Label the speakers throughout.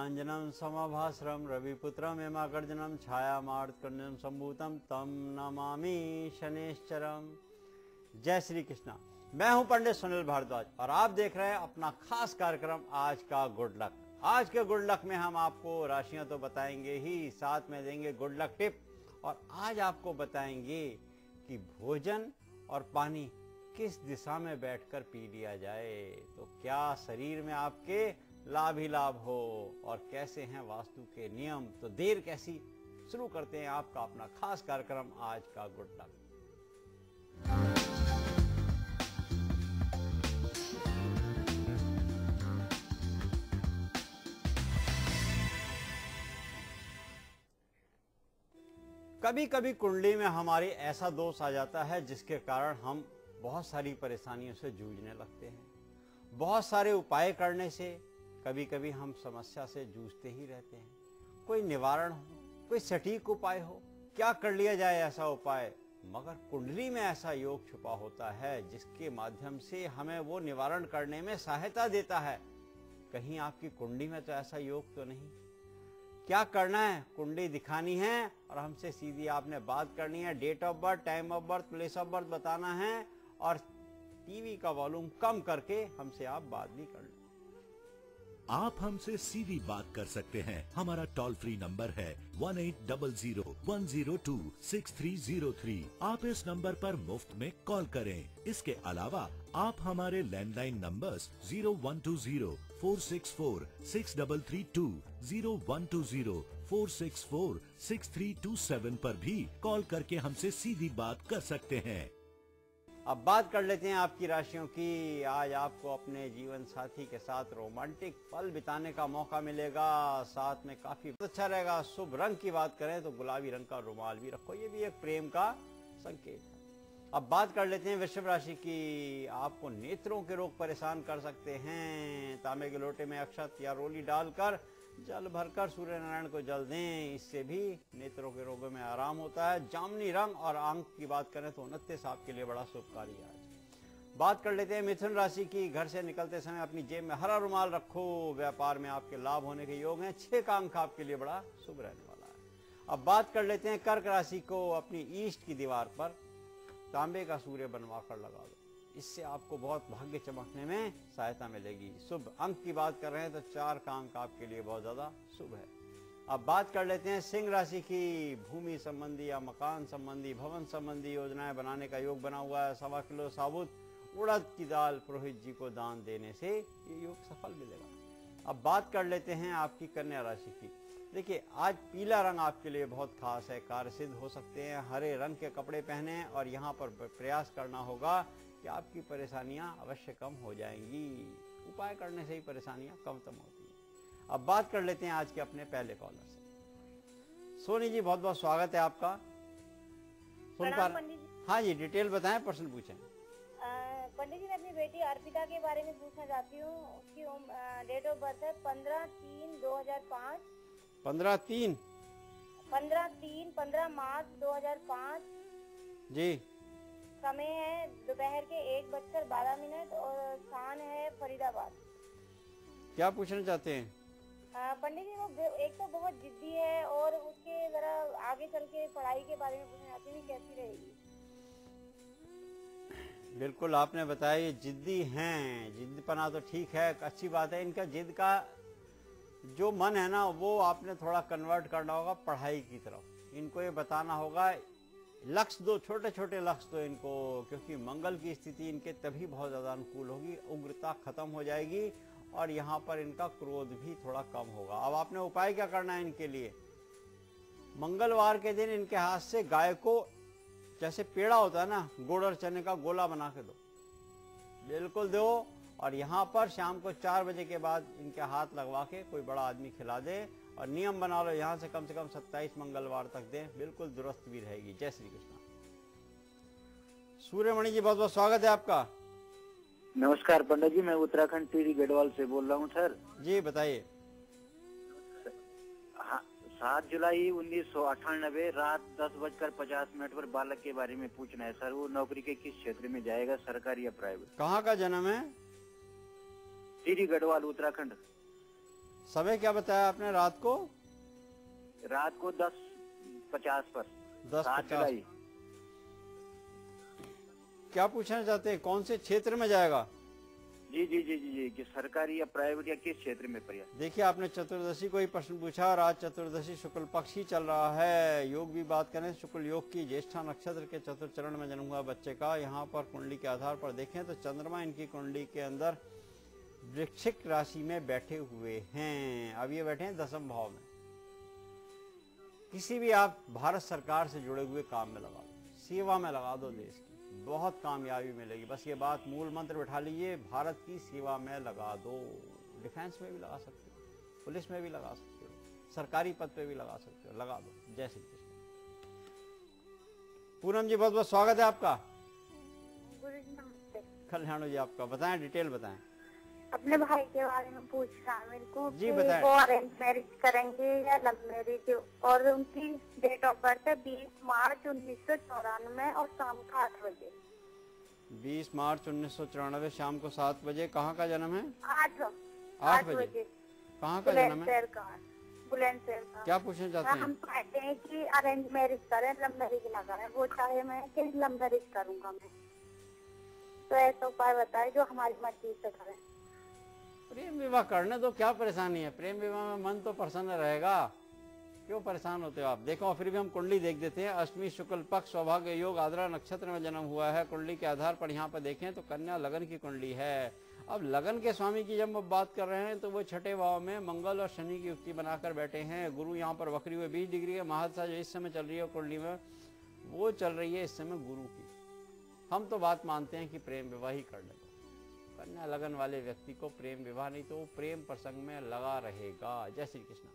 Speaker 1: नीलांजनम समभास्रम रविपुत्रम हेमाकर्जनम छायामार्तकंडम संभूतम तम नमामि शनैश्चरम। जय श्री कृष्णा। मैं हूं पंडित सुनील भारद्वाज और आप देख रहे हैं अपना खास कार्यक्रम आज का गुड लक। आज के गुड लक में हम आपको राशियां तो बताएंगे ही, साथ में देंगे गुड लक टिप। और आज आपको बताएंगे कि भोजन और पानी किस दिशा में बैठकर पी लिया जाए तो क्या शरीर में आपके लाभ ही लाभ हो, और कैसे हैं वास्तु के नियम। तो देर कैसी, शुरू करते हैं आपका अपना खास कार्यक्रम आज का गुड लक। कभी कभी कुंडली में हमारी ऐसा दोष आ जाता है जिसके कारण हम बहुत सारी परेशानियों से जूझने लगते हैं। बहुत सारे उपाय करने से कभी कभी हम समस्या से जूझते ही रहते हैं। कोई निवारण हो, कोई सटीक उपाय हो, क्या कर लिया जाए ऐसा उपाय, मगर कुंडली में ऐसा योग छुपा होता है जिसके माध्यम से हमें वो निवारण करने में सहायता देता है। कहीं आपकी कुंडली में तो ऐसा योग तो नहीं। क्या करना है, कुंडली दिखानी है और हमसे सीधी आपने बात करनी है। Date of birth, time of birth, place of birth बताना है और टीवी का वॉल्यूम कम करके हमसे आप बात भी कर लो।
Speaker 2: आप हमसे सीधी बात कर सकते हैं। हमारा टोल फ्री नंबर है 1800-102-6303। आप इस नंबर पर मुफ्त में कॉल करें। इसके अलावा आप हमारे लैंडलाइन नंबर्स 0120-464-6332, 0120-464-6327 पर भी कॉल करके हमसे सीधी बात कर सकते हैं।
Speaker 1: अब बात कर लेते हैं आपकी राशियों की। आज आपको अपने जीवन साथी के साथ रोमांटिक पल बिताने का मौका मिलेगा, साथ में काफी अच्छा रहेगा। शुभ रंग की बात करें तो गुलाबी रंग का रुमाल भी रखो, ये भी एक प्रेम का संकेत है। अब बात कर लेते हैं वृषभ राशि की। आपको नेत्रों के रोग परेशान कर सकते हैं। तांबे के लोटे में अक्षत या रोली डालकर जल भरकर सूर्य नारायण को जल दें, इससे भी नेत्रों के रोगों में आराम होता है। जामुनी रंग और आंख की बात करें तो 29 आपके लिए बड़ा शुभकारी है आज। बात कर लेते हैं मिथुन राशि की। घर से निकलते समय अपनी जेब में हरा रुमाल रखो। व्यापार में आपके लाभ होने के योग हैं। 6 का अंक आपके लिए बड़ा शुभ रहने वाला है। अब बात कर लेते हैं कर्क राशि को। अपनी ईस्ट की दीवार पर तांबे का सूर्य बनवा कर लगा दो, इससे आपको बहुत भाग्य चमकने में सहायता मिलेगी। शुभ अंक की बात कर रहे हैं तो 4 का अंक आपके लिए बहुत ज्यादा शुभ है। अब बात कर लेते हैं सिंह राशि की। भूमि संबंधी या मकान संबंधी, भवन संबंधी योजनाएं बनाने का योग बना हुआ है। 1.25 किलो साबुत उड़द की दाल पुरोहित जी को दान देने से ये योग सफल मिलेगा। अब बात कर लेते हैं आपकी कन्या राशि की। देखिए, आज पीला रंग आपके लिए बहुत खास है। कार्य सिद्ध हो सकते हैं। हरे रंग के कपड़े पहने और यहाँ पर प्रयास करना होगा कि आपकी परेशानियां अवश्य कम हो जाएंगी। उपाय करने से ही परेशानियां कम होती हैं। अब बात कर लेते हैं आज के अपने पहले कॉलर से। सोनी जी, बहुत बहुत स्वागत है आपका। हाँ जी, डिटेल बताएं, प्रश्न पूछें।
Speaker 3: पंडित जी, मैं अपनी बेटी अर्पिता के बारे में पूछना चाहती हूँ। उसकी डेट ऑफ बर्थ है 15/3/2005। 15 मार्च 2005
Speaker 1: जी।
Speaker 3: समय है दोपहर के 1:12 और स्थान है फरीदाबाद।
Speaker 1: क्या पूछना चाहते हैं?
Speaker 3: पंडित जी, वो एक तो बहुत जिद्दी है और उसके जरा आगे चल के पढ़ाई के बारे में पूछना चाहती हूँ, कैसी रहेगी?
Speaker 1: बिल्कुल, आपने बताया ये जिद्दी हैं। जिद्दपना तो ठीक है, अच्छी बात है। इनका जिद का जो मन है ना, वो आपने थोड़ा कन्वर्ट करना होगा पढ़ाई की तरफ। इनको ये बताना होगा, लक्ष्य दो, छोटे छोटे लक्ष्य दो इनको, क्योंकि मंगल की स्थिति इनके तभी बहुत ज्यादा अनुकूल होगी। उग्रता खत्म हो जाएगी और यहाँ पर इनका क्रोध भी थोड़ा कम होगा। अब आपने उपाय क्या करना है इनके लिए? मंगलवार के दिन इनके हाथ से गाय को, जैसे पेड़ा होता है ना, गुड़ और चने का गोला बना के दो, बिल्कुल दो। और यहाँ पर शाम को 4 बजे के बाद इनके हाथ लगवा के कोई बड़ा आदमी खिला दे और नियम बना लो, यहाँ से कम 27 मंगलवार तक दे, बिल्कुल दुरुस्त भी रहेगी। जय श्री कृष्ण। सूर्यमणि जी, बहुत बहुत स्वागत है आपका।
Speaker 4: नमस्कार पंडित जी, मैं उत्तराखंड टिहरी गढ़वाल से बोल रहा हूँ सर।
Speaker 1: जी बताइए।
Speaker 4: 7 जुलाई 1998 रात 10:50 पर बालक के बारे में पूछना है सर। वो नौकरी के किस क्षेत्र में जाएगा, सरकारी या प्राइवेट?
Speaker 1: कहाँ का जन्म है?
Speaker 4: टिहरी गढ़वाल उत्तराखंड।
Speaker 1: समय क्या बताया आपने रात को?
Speaker 4: रात को 10:50 पर 7
Speaker 1: 10:50।
Speaker 4: जुलाई।
Speaker 1: क्या पूछना चाहते हैं, कौन से क्षेत्र में जाएगा?
Speaker 4: जी जी जी जी जी कि सरकारी या प्राइवेट या किस क्षेत्र में पड़ेगा?
Speaker 1: देखिए, आपने चतुर्दशी को ही प्रश्न पूछा और आज चतुर्दशी शुक्ल पक्ष ही चल रहा है। योग भी बात करें, शुक्ल योग की, ज्येष्ठा नक्षत्र के चतुर्थ चरण में जन्म हुआ बच्चे का। यहाँ पर कुंडली के आधार पर देखें तो चंद्रमा इनकी कुंडली के अंदर वृश्चिक राशि में बैठे हुए हैं। अब ये बैठे हैं 10वें भाव में। किसी भी आप भारत सरकार से जुड़े हुए काम में लगा दो, सेवा में लगा दो, देश की बहुत कामयाबी मिलेगी। बस ये बात मूल मंत्र बिठा लीजिए, भारत की सेवा में लगा दो। डिफेंस में भी लगा सकते हो, पुलिस में भी लगा सकते हो, सरकारी पद पे भी लगा सकते हो, लगा दो। जय श्री कृष्ण। पूनम जी बहुत बहुत स्वागत है आपका।
Speaker 3: गुरुजी नमस्ते।
Speaker 1: कल्याण जी आपका, बताएं, डिटेल बताएं।
Speaker 3: अपने भाई के बारे में पूछना है मेरे को
Speaker 1: जी,
Speaker 3: कि
Speaker 1: बताएं।
Speaker 3: वो अरेंज मैरिज करेंगे या लव मैरिज, और उनकी डेट ऑफ बर्थ है 20 मार्च 1994 और शाम को 8 बजे।
Speaker 1: 20 मार्च 1994 शाम को 7 बजे। कहाँ का जन्म है?
Speaker 3: 8 बजे।
Speaker 1: कहाँ का जन्म है?
Speaker 3: बुलंदशहर का। बुलंदशहर का।
Speaker 1: क्या पूछना चाहते
Speaker 3: हम
Speaker 1: हैं?
Speaker 3: चाहते हैं कि अरेंज मैरिज करें, लव मैरिज ना करें। वो चाहे मैं कि लव मैरिज करूंगा मैं, तो ऐसा उपाय बताए जो हमारी मर्जी से करें।
Speaker 1: प्रेम विवाह करने दो, क्या परेशानी है? प्रेम विवाह में मन तो प्रसन्न रहेगा, क्यों परेशान होते हो आप? देखो, और फिर भी हम कुंडली देख देते हैं। अष्टमी शुक्ल पक्ष, सौभाग्य योग, आद्रा नक्षत्र में जन्म हुआ है। कुंडली के आधार पर यहाँ पर देखें तो कन्या लगन की कुंडली है। अब लगन के स्वामी की जब हम बात कर रहे हैं तो वो छठे भाव में मंगल और शनि की युक्ति बनाकर बैठे हैं। गुरु यहाँ पर वक्री हुए 20 डिग्री है। महादशा जो इस समय चल रही है कुंडली में, वो चल रही है इस समय गुरु की। हम तो बात मानते हैं कि प्रेम विवाह ही कर ले। कन्या लगन वाले व्यक्ति को प्रेम विवाह नहीं तो वो प्रेम प्रसंग में लगा रहेगा। जय श्री कृष्ण।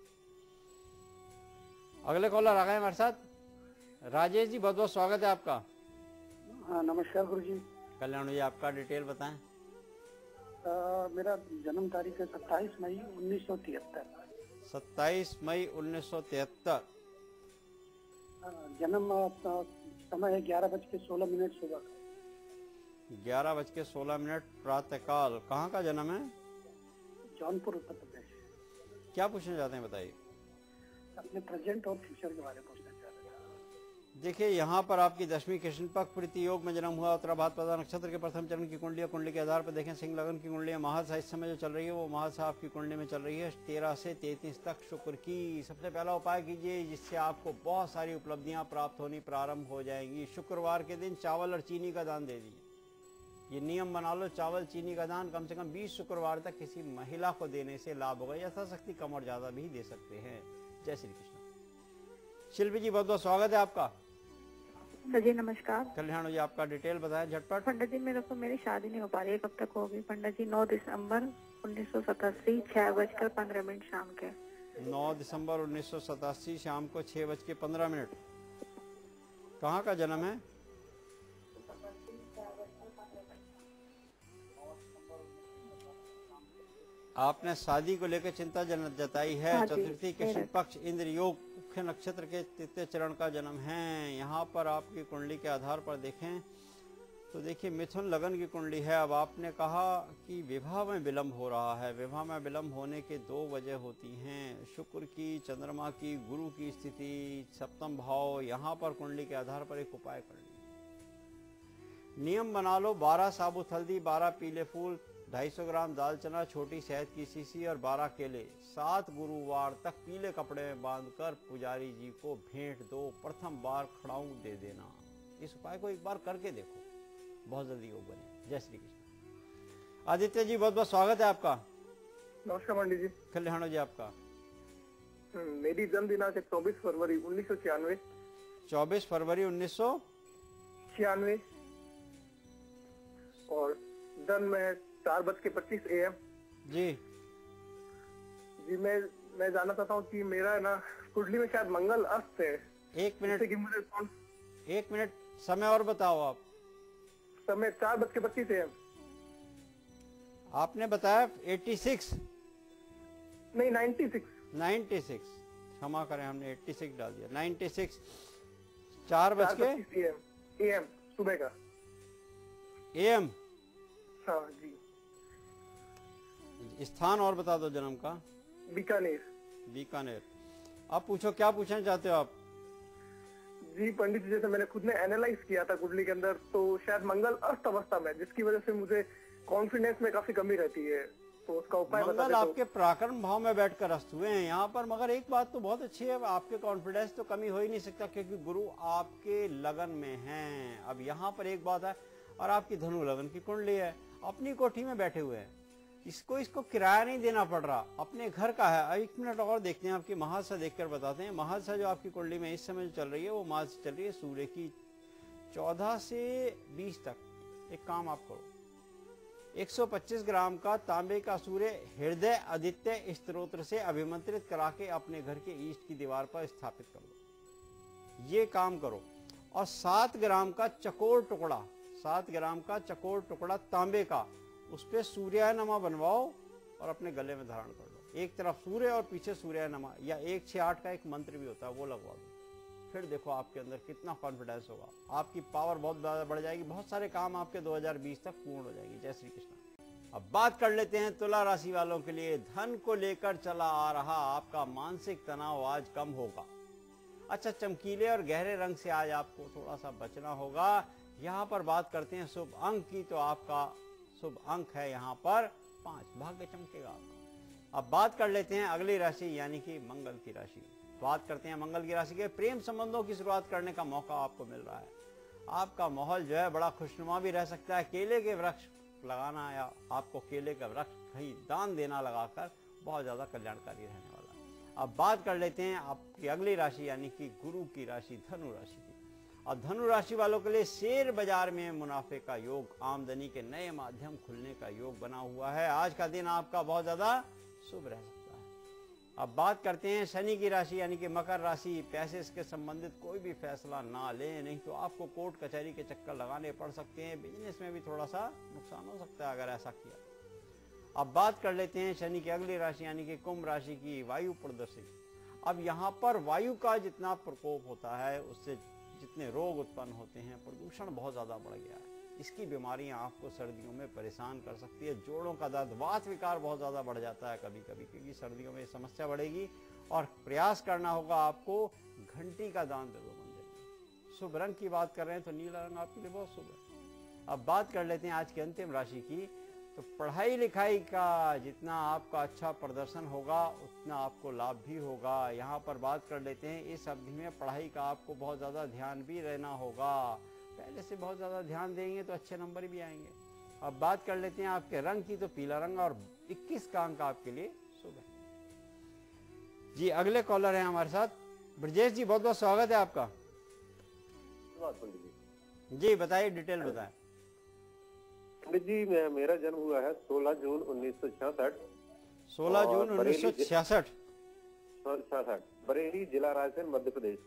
Speaker 1: अगले कॉलर आ गए हमारे साथ। राजेश जी बहुत बहुत स्वागत है आपका।
Speaker 5: हाँ नमस्कार गुरुजी।
Speaker 1: कल्याण जी आपका, डिटेल बताएं।
Speaker 5: मेरा जन्म तारीख है 27 मई 1973।
Speaker 1: 27 मई 1973।
Speaker 5: जन्म समय है 11:16 सुबह।
Speaker 1: 11:16 प्रातःकाल। कहाँ का जन्म है?
Speaker 5: जौनपुर उत्तर प्रदेश।
Speaker 1: क्या पूछना चाहते हैं बताइए।
Speaker 5: अपने प्रेजेंट और फ्यूचर के बारे में पूछना चाह रहे थे।
Speaker 1: देखिए, यहाँ पर आपकी 10वीं कृष्ण पक्ष प्रीति योग में जन्म हुआ। उत्तराभाद्रपदा नक्षत्र के प्रथम चरण की कुंडली है। कुंडली के आधार पर देखें सिंह लगन की कुंडली है। महादशा इस समय जो चल रही है वो महादशा आपकी कुंडली में चल रही है 13 से 33 तक शुक्र की। सबसे पहला उपाय कीजिए जिससे आपको बहुत सारी उपलब्धियां प्राप्त होनी प्रारंभ हो जाएंगी। शुक्रवार के दिन चावल और चीनी का दान दे दीजिए। ये नियम बना लो, चावल चीनी का दान कम से कम 20 शुक्रवार तक किसी महिला को देने से लाभ होगा। यथाशक्ति कम और ज्यादा भी दे सकते हैं। जय श्री कृष्ण। शिल्पी जी बहुत बहुत स्वागत है आपका।
Speaker 6: जी नमस्कार।
Speaker 1: कल्याण जी आपका, डिटेल बताएं झटपट।
Speaker 6: पंडित जी मेरे को मेरी शादी नहीं हो पा रही है, कब तक होगी पंडित जी? 9 दिसंबर 1987 6:15 शाम के।
Speaker 1: 9 दिसंबर 1987 शाम को 6:15। कहाँ का जन्म है? आपने शादी को लेकर चिंता जताई है।
Speaker 6: हाँ जी,
Speaker 1: चतुर्थी कृष्ण पक्ष इंद्र योग मुख्य नक्षत्र के तृतीय चरण का जन्म है। यहाँ पर आपकी कुंडली के आधार पर देखें तो देखिए मिथुन लगन की कुंडली है। अब आपने कहा कि विवाह में विलंब हो रहा है। विवाह में विलंब होने के 2 वजह होती हैं, शुक्र की, चंद्रमा की, गुरु की स्थिति, सप्तम भाव। यहाँ पर कुंडली के आधार पर एक उपाय कर लीजिए। नियम बना लो, 12 साबुत हल्दी, 12 पीले फूल, 250 ग्राम दाल चना, छोटी शहद की शीशी और 12 केले 7 गुरुवार तक पीले कपड़े में बांधकर पुजारी जी को भेंट दो। प्रथम बार खड़ाऊ दे देना। इस उपाय को एक बार करके देखो, बहुत जल्दी योग बने। जय श्री कृष्ण। आदित्य जी बहुत बहुत स्वागत है आपका।
Speaker 7: नमस्कार पंडित जी।
Speaker 1: कल्याण जी आपका।
Speaker 7: मेरी जन्म दिनांक है 24 फरवरी 1996।
Speaker 1: 24 फरवरी 1996
Speaker 7: और जन्म है 4:25 AM।
Speaker 1: जी
Speaker 7: जी मैं जानना चाहता हूँ कि मेरा ना कुंडली में शायद मंगल अस्त है।
Speaker 1: 1 मिनट,
Speaker 7: जैसे कि मुझे
Speaker 1: 1 मिनट समय और बताओ आप।
Speaker 7: समय 4:25 AM।
Speaker 1: आपने बताया 86
Speaker 7: नहीं 96।
Speaker 1: 96, क्षमा करें हमने 86 डाल दिया। 96 4:25
Speaker 7: AM सुबह का।
Speaker 1: AM।
Speaker 7: हाँ जी।
Speaker 1: स्थान और बता दो जन्म का।
Speaker 7: बीकानेर।
Speaker 1: बीकानेर। आप पूछो, क्या पूछना चाहते हो आप?
Speaker 7: जी पंडित जी, जैसे मैंने खुद ने एनालाइज किया था कुंडली के अंदर, तो शायद मंगल अस्त अवस्था में, जिसकी वजह से मुझे कॉन्फिडेंस में काफी कमी रहती है, तो उसका उपाय बता
Speaker 1: मंगल
Speaker 7: दे
Speaker 1: आपके पराक्रम भाव में बैठकर अस्त हुए हैं यहाँ पर। मगर एक बात तो बहुत अच्छी है, आपके कॉन्फिडेंस तो कमी हो ही नहीं सकता, क्योंकि गुरु आपके लगन में हैं। अब यहाँ पर एक बात है, और आपकी धनु लगन की कुंडली है, अपनी कोठी में बैठे हुए हैं, इसको किराया नहीं देना पड़ रहा, अपने घर का है। 1 मिनट और देखते हैं, आपकी महादशा देखकर बताते हैं। महादशा जो आपकी कुंडली में इस समय जो चल रही है, वो महादशा चल रही है सूर्य की 14 से 20 तक। एक काम आप करो, 125 ग्राम का तांबे का सूर्य हृदय आदित्य स्तोत्र से अभिमंत्रित करा के अपने घर के ईस्ट की दीवार पर स्थापित कर लो। ये काम करो। और 7 ग्राम का चकोर टुकड़ा, 7 ग्राम का चकोर टुकड़ा तांबे का, उस पे सूर्यानमा बनवाओ और अपने गले में धारण कर लो। एक तरफ सूर्य और पीछे सूर्यानमा, या 168 का एक मंत्र भी होता है, वो लगवा दो। फिर देखो आपके अंदर कितना कॉन्फिडेंस होगा, आपकी पावर बहुत ज्यादा बढ़ जाएगी, बहुत सारे काम आपके 2020 तक पूर्ण हो जाएंगे। जय श्री कृष्ण। अब बात कर लेते हैं तुला राशि वालों के लिए। धन को लेकर चला आ रहा आपका मानसिक तनाव आज कम होगा। अच्छा, चमकीले और गहरे रंग से आज आपको थोड़ा सा बचना होगा। यहाँ पर बात करते हैं शुभ अंक की, तो आपका शुभ अंक है यहाँ पर 5, भाग्य चमकेगा आपका। अब बात कर लेते हैं अगली राशि, यानी कि मंगल की राशि। बात करते हैं मंगल की राशि के। प्रेम संबंधों की शुरुआत करने का मौका आपको मिल रहा है। आपका माहौल जो है बड़ा खुशनुमा भी रह सकता है। केले के वृक्ष लगाना, या आपको केले का वृक्ष कहीं दान देना लगाकर, बहुत ज्यादा कल्याणकारी रहने वाला है। अब बात कर लेते हैं आपकी अगली राशि, यानी कि गुरु की राशि धनु राशि की। और धनु राशि वालों के लिए शेयर बाजार में मुनाफे का योग, आमदनी के नए माध्यम खुलने का योग बना हुआ है। आज का दिन आपका बहुत ज्यादा शुभ रह सकता है। अब बात करते हैं शनि की राशि, यानी कि मकर राशि। पैसे के संबंधित कोई भी फैसला ना लें, नहीं तो आपको कोर्ट कचहरी के चक्कर लगाने पड़ सकते हैं। बिजनेस में भी थोड़ा सा नुकसान हो सकता है अगर ऐसा किया। अब बात कर लेते हैं शनि की अगली राशि, यानी कि कुंभ राशि की वायु प्रदर्शी। अब यहाँ पर वायु का जितना प्रकोप होता है, उससे जितने रोग उत्पन्न होते हैं, प्रदूषण बहुत ज्यादा बढ़ गया है। इसकी बीमारियां आपको सर्दियों में परेशान कर सकती है। जोड़ों का दर्द, वात विकार बहुत ज्यादा बढ़ जाता है कभी कभी, क्योंकि सर्दियों में समस्या बढ़ेगी। और प्रयास करना होगा आपको घंटी का दान दे दो मंदिर में। शुभ रंग की बात कर रहे हैं तो नीला रंग आपके लिए बहुत शुभ है। अब बात कर लेते हैं आज की अंतिम राशि की। तो पढ़ाई लिखाई का जितना आपका अच्छा प्रदर्शन होगा, उतना आपको लाभ भी होगा। यहाँ पर बात कर लेते हैं, इस अवधि में पढ़ाई का आपको बहुत ज्यादा ध्यान भी रहना होगा। पहले से बहुत ज्यादा ध्यान देंगे तो अच्छे नंबर भी आएंगे। अब बात कर लेते हैं आपके रंग की, तो पीला रंग और 21 का अंक आपके लिए शुभ है। जी अगले कॉलर हैं हमारे साथ, ब्रजेश जी, बहुत बहुत स्वागत है आपका। जी बताइए, डिटेल बताएं।
Speaker 7: पंडित जी, मेरा जन्म हुआ है 16 जून 1966।
Speaker 1: 16 जून 1966,
Speaker 7: बरेली जिला रायसेन मध्य प्रदेश।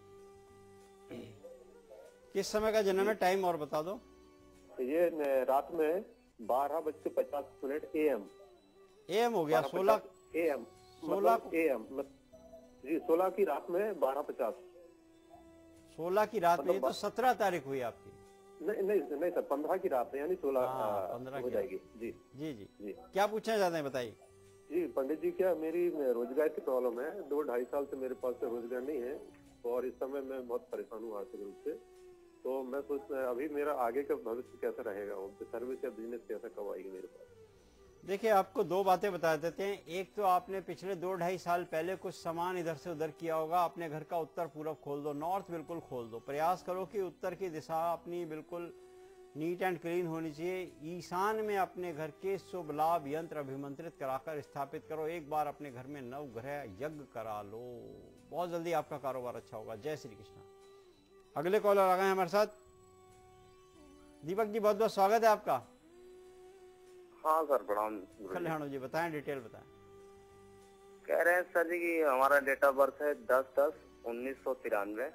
Speaker 1: किस समय का जन्म है, टाइम और बता दो।
Speaker 7: ये रात में 12:50 AM।
Speaker 1: एम हो गया 16
Speaker 7: AM,
Speaker 1: 16
Speaker 7: AM जी, 16 की रात में 12:50।
Speaker 1: 16 की रात में, तो 17 तारीख हुई आपकी।
Speaker 7: नहीं सर, 15 की रात है, यानी 16
Speaker 1: 15
Speaker 7: हो जाएगी। जी
Speaker 1: जी जी जी, क्या पूछना चाहते हैं बताइए।
Speaker 7: जी पंडित जी, क्या मेरी रोजगार की प्रॉब्लम है। 2-2.5 साल से मेरे पास रोजगार नहीं है, और इस समय मैं बहुत परेशान हूँ आर्थिक रूप से। तो मैं सोच रहा, अभी मेरा आगे का भविष्य कैसा रहेगा, सर्विस या बिजनेस कैसा कब आएगी मेरे पास।
Speaker 1: देखिए, आपको दो बातें बता देते हैं। एक तो आपने पिछले 2-2.5 साल पहले कुछ सामान इधर से उधर किया होगा। अपने घर का उत्तर पूर्व खोल दो, नॉर्थ बिल्कुल खोल दो। प्रयास करो कि उत्तर की दिशा अपनी बिल्कुल नीट एंड क्लीन होनी चाहिए। ईशान में अपने घर के शुभ लाभ यंत्र अभिमंत्रित कराकर स्थापित करो। एक बार अपने घर में नवग्रह यज्ञ करा लो, बहुत जल्दी आपका कारोबार अच्छा होगा। जय श्री कृष्ण। अगले कॉलर आ गए हमारे साथ, दीपक जी, बहुत बहुत स्वागत है आपका।
Speaker 8: हाँ सर, प्रणाम।
Speaker 1: कल्याण जी, बताएं, डिटेल बताएं।
Speaker 8: कह रहे हैं सर जी कि हमारा डेट ऑफ बर्थ है 10/10/1993।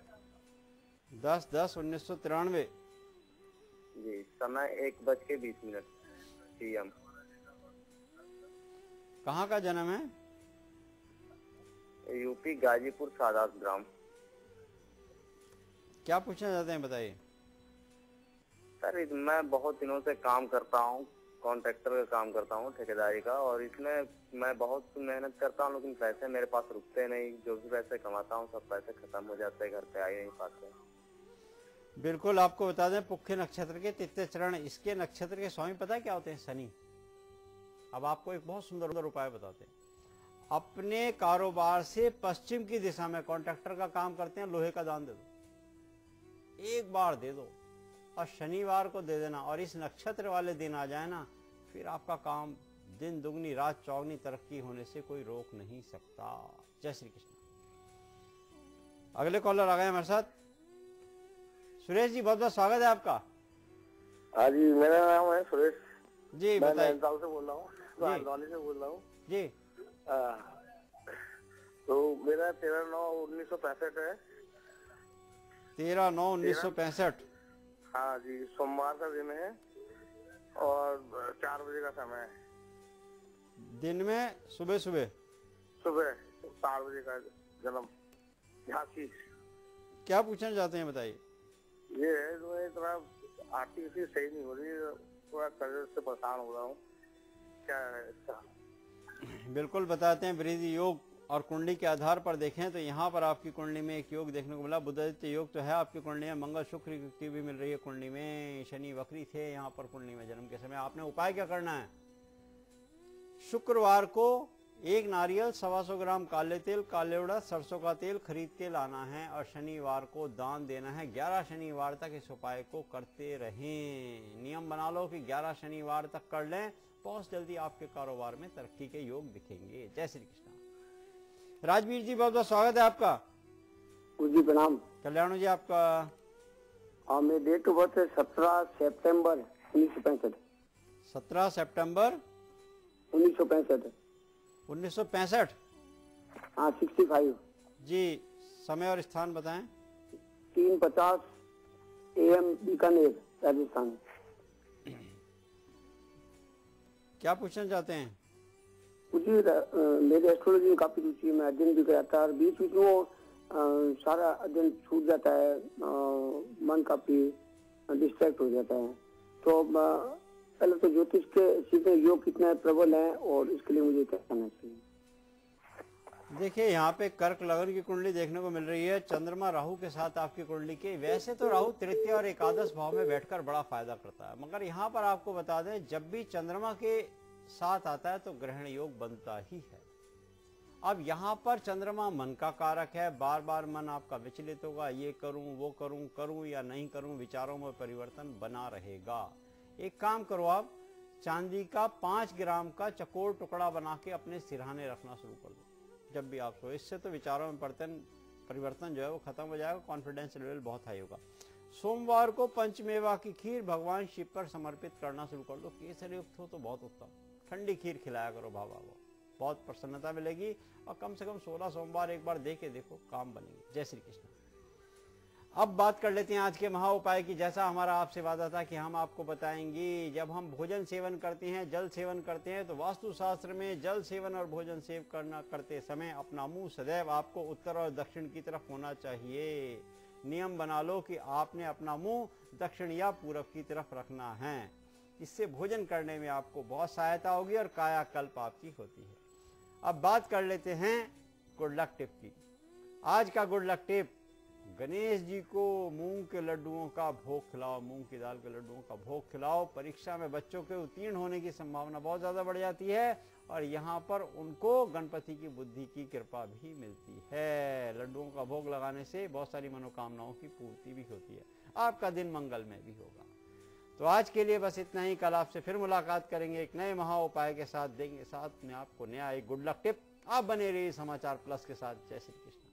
Speaker 1: 10/10/1993
Speaker 8: जी, समय 1:20 PM।
Speaker 1: कहाँ का जन्म है?
Speaker 8: यूपी गाजीपुर सादात ग्राम।
Speaker 1: क्या पूछना चाहते हैं बताइए।
Speaker 8: सर मैं बहुत दिनों से काम करता हूँ, कॉन्ट्रैक्टर का काम करता हूँ, ठेकेदारी का, और इसमें मैं बहुत मेहनत करता हूँ लेकिन पैसे मेरे पास रुकते नहीं। जो भी पैसे कमाता हूँ सब पैसे खत्म हो जाते हैं, घर पे आ ही नहीं पाते।
Speaker 1: बिल्कुल, आपको बता दें पुख्य नक्षत्र के तृतीय चरण, इसके नक्षत्र के स्वामी पता है क्या होते हैं? शनि। अब आपको एक बहुत सुंदर उपाय बताते हैं। अपने कारोबार से पश्चिम की दिशा में कॉन्ट्रैक्टर का काम करते हैं, लोहे का दान दे दो, एक बार दे दो और शनिवार को दे देना, और इस नक्षत्र वाले दिन आ जाए ना, फिर आपका काम दिन दुगनी रात चौगनी तरक्की होने से कोई रोक नहीं सकता। जय श्री कृष्ण। अगले कॉलर आ गए हमारे साथ। सुरेश जी, बहुत बहुत स्वागत है आपका।
Speaker 8: हाँ जी, मेरा नाम है सुरेश
Speaker 1: जी,
Speaker 8: मैं
Speaker 1: बताइए।
Speaker 8: नैनीताल से बोल रहा हूँ, से बोल रहा हूँ
Speaker 1: जी।
Speaker 8: तो मेरा 13/9/1965 है।
Speaker 1: 13/9/1965।
Speaker 8: हाँ जी, सोमवार का दिन है और 4 बजे का समय है।
Speaker 1: दिन में सुबह सुबह
Speaker 8: 4 बजे का जन्म, झांसी।
Speaker 1: क्या पूछना चाहते हैं बताइए।
Speaker 8: ये है जो है थोड़ा आर्थिक स्थिति सही नहीं हो रही, थोड़ा कर्ज से परेशान हो रहा हूँ, क्या है इसका?
Speaker 1: बिल्कुल बताते हैं। वृद्धि योग और कुंडली के आधार पर देखें तो यहाँ पर आपकी कुंडली में एक योग देखने को मिला। बुधादित्य योग तो है आपकी कुंडली में, मंगल शुक्र की भी मिल रही है कुंडली में, शनि वक्री थे यहाँ पर कुंडली में जन्म के समय। आपने उपाय क्या करना है? शुक्रवार को एक नारियल, 125 ग्राम काले तेल, काले उड़द, सरसों का तेल खरीद के लाना है और शनिवार को दान देना है। 11 शनिवार तक इस उपाय को करते रहें। नियम बना लो कि 11 शनिवार तक कर लें, बहुत जल्दी आपके कारोबार में तरक्की के योग दिखेंगे। जय श्री कृष्ण। राजवीर जी, बहुत बहुत स्वागत है आपका।
Speaker 9: जी प्रणाम।
Speaker 1: कल्याण जी आपका।
Speaker 9: हाँ, मेरी डेट ऑफ बर्थ है 17 सितंबर 1965।
Speaker 1: 17 सितंबर
Speaker 9: 1965।
Speaker 1: 1965।
Speaker 9: हाँ, 65
Speaker 1: जी। समय और स्थान बताएं।
Speaker 9: 3:50 AM बीकानेर, राजस्थान।
Speaker 1: क्या पूछना चाहते हैं?
Speaker 9: मुझे मेरे एस्ट्रोलॉजी में काफी रुचि है, मैं अध्ययन भी कराता है और बीच बीच में वो सारा अध्ययन छूट जाता है, मन काफी डिस्ट्रैक्ट हो जाता है। तो पहले तो ज्योतिष के सीधे योग कितना प्रबल है और इसके लिए मुझे क्या करना चाहिए?
Speaker 1: देखिए, यहाँ पे कर्क लगन की कुंडली देखने को मिल रही है, चंद्रमा राहु के साथ आपकी कुंडली के। वैसे तो राहु तृतीय और एकादश भाव में बैठकर बड़ा फायदा करता है, मगर यहाँ पर आपको बता दें जब भी चंद्रमा के साथ आता है तो ग्रहण योग बनता ही है। अब यहाँ पर चंद्रमा मन का कारक है, बार बार मन आपका विचलित होगा, ये करूं वो करूं, करूं या नहीं करूं, विचारों में परिवर्तन बना रहेगा। एक काम करो, आप चांदी का 5 ग्राम का चकोर टुकड़ा बना के अपने सिरहाने रखना शुरू कर दो जब भी आप सो। इससे तो विचारों में परिवर्तन जो है वो खत्म हो जाएगा, कॉन्फिडेंस लेवल बहुत हाई होगा। सोमवार को पंचमेवा की खीर भगवान शिव पर समर्पित करना शुरू कर दो। केसर युक्त हो तो बहुत उत्तम, ठंडी खीर खिलाया करो बाबा को, बहुत प्रसन्नता मिलेगी। और कम से कम 16 सोमवार एक बार दे के देखो, काम बनेंगे। जय श्री कृष्ण। अब बात कर लेते हैं आज के महा उपाय की। जैसा हमारा आपसे वादा था कि हम आपको बताएंगे, जब हम भोजन सेवन करते हैं, जल सेवन करते हैं, तो वास्तु शास्त्र में जल सेवन और भोजन सेवन करते समय अपना मुंह सदैव आपको उत्तर और दक्षिण की तरफ होना चाहिए। नियम बना लो कि आपने अपना मुंह दक्षिण या पूरब की तरफ रखना है। इससे भोजन करने में आपको बहुत सहायता होगी और कायाकल्प आपकी होती है। अब बात कर लेते हैं गुड लक टिप की। आज का good luck tip, Ganesh ji को मूंग के लड्डुओं का भोग खिलाओ, मूंग की दाल के लड्डुओं का भोग खिलाओ। परीक्षा में बच्चों के उत्तीर्ण होने की संभावना बहुत ज्यादा बढ़ जाती है और यहाँ पर उनको गणपति की बुद्धि की कृपा भी मिलती है। लड्डुओं का भोग लगाने से बहुत सारी मनोकामनाओं की पूर्ति भी होती है, आपका दिन मंगलमय भी होगा। तो आज के लिए बस इतना ही। कल आपसे फिर मुलाकात करेंगे एक नए महा उपाय के साथ, देंगे साथ में आपको नया एक गुड लक टिप। आप बने रहिए समाचार प्लस के साथ। जय श्री कृष्ण।